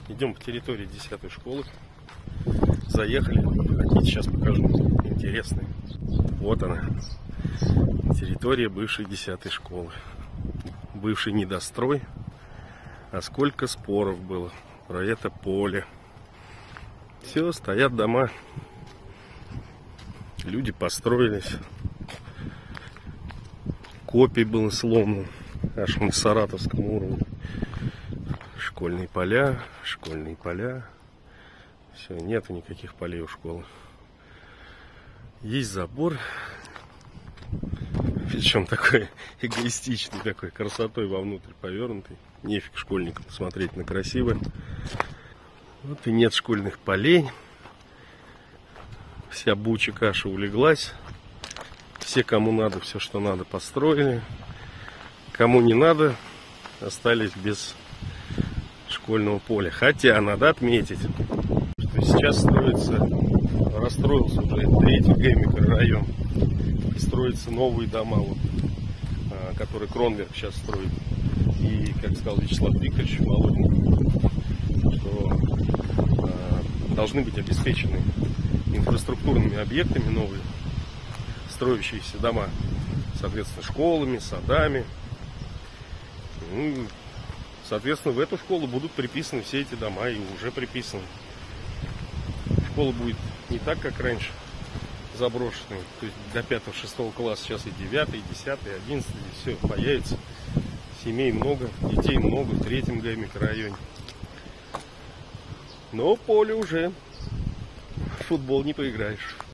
Идем по территории 10-й школы. Заехали. Хотите, сейчас покажу. Интересный. Вот она. Территория бывшей 10-й школы. Бывший недострой. А сколько споров было про это поле. Все, стоят дома. Люди построились. Копий было сломано. Аж на саратовском уровне. Школьные поля, школьные поля. Все, нету никаких полей у школы. Есть забор. Причем такой эгоистичный, такой красотой вовнутрь повернутый. Нефиг школьникам смотреть на красивое. Вот и нет школьных полей. Вся буча каша улеглась. Все, кому надо, все, что надо, построили. Кому не надо, остались без школьного поля. Хотя надо отметить, что сейчас расстроился уже 3-й Г микрорайон. Строятся новые дома, вот, которые Кронверк сейчас строит. И, как сказал Вячеслав Викторович Володин, что должны быть обеспечены инфраструктурными объектами новые, строящиеся дома, соответственно, школами, садами. Ну, соответственно, в эту школу будут приписаны все эти дома, и уже приписаны. Школа будет не так, как раньше, заброшенной. То есть до 5-6 класса, сейчас и 9, и 10, и 11, и все появится. Семей много, детей много в 3-м Г микрорайоне. Но поле уже в футбол не поиграешь.